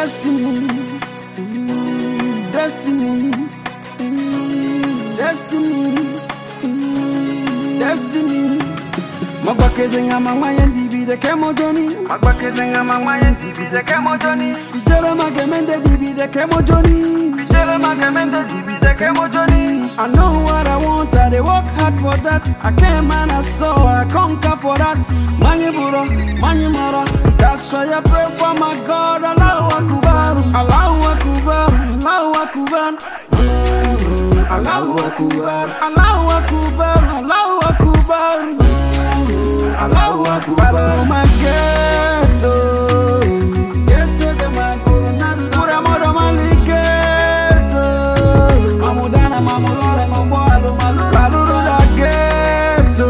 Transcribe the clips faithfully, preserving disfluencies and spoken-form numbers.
Destiny, destiny, destiny, destiny. Magbakezenga mama yendi de kemo Johnny. Magbakezenga mama yendi de kemo Johnny. Bijere magemende dibi de kemo Johnny. Bijere magemende dibi de kemo Johnny. I know what I want, I dey work hard for that. I came and I saw, I conquer for that. Manye buro, manye mara. That's why I pray for my God. Allahu Akbar, Allahu Akbar, Allahu Akbar, Allahu Akbar, Allahu Akbar, Allahu Akbar, Allahu Akbar. Oh my ghetto, ghetto de my coronado, pura modo malighetto. Mamudana mamulore mamboalo maluru, maluru da ghetto,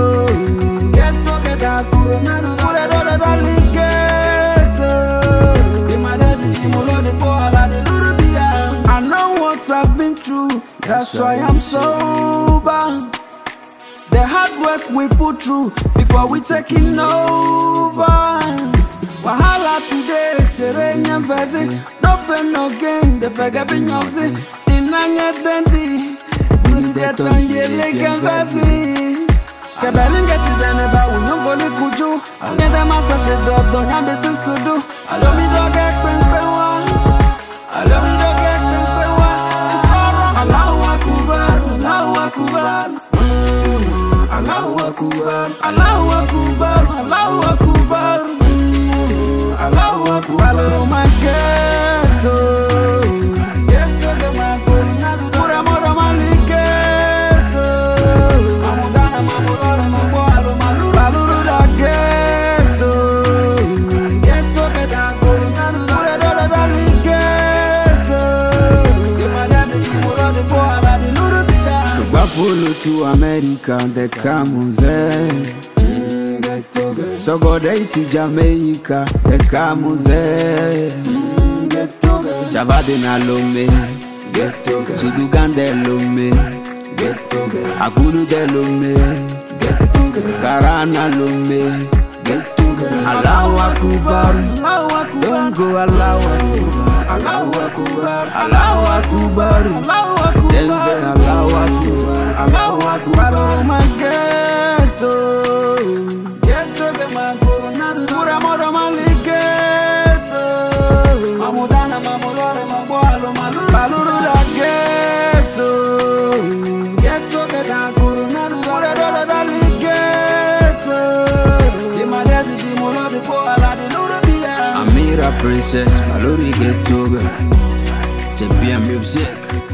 ghetto de da coronado, pura dodo da lighetto. Di madezi di mulode po ala de lurubia. I know what I've been through, that's why I'm sober. The hard work we put through before we taking over. Wahala today, cherenya mvezi. No pain no gain, the fega binyosi. Inanya dendi, undeto yele kanvezi. Kebelinge tidene ba unyongoli kuju. Nyede masa shedodo nyambe sisudu. Alomi doge kwenpewa, alomi doge kwenpewa. Isoro Allahu Akbar, Allahu Akbar. Allahu Akbar, Allahu Akbar, Allahu Akbar, Allahu Akbar. Oh my ghetto, ghetto de my coronado, pura modo malighetto. Mamudana mamulore mamboalo maluru, maluru da ghetto, ghetto de da coronado, pura dodo da lighetto. Di madame di mulode po ala di luru dia. Follow to America, the Camuze. So go day to Jamaica, the Camuze. Chavadina Lome, Sudugande Lome, Akuru de Lome, Karana Lome. Allahu Akbar, don't go Allahu Akbar, Allahu Akbar, Allahu Akbar, Allahu Akbar, Allahu Akbar, Allahu Akbar. Oh my ghetto, ghetto de my coronado, pura modo malighetto. Mamudana mamulore mamboalo maluru, maluru da ghetto, ghetto de da coronado, pura dodo da lighetto. Di madezi di mulodi po ala di luru dia. Amira princess, maluri ghetto, champion music.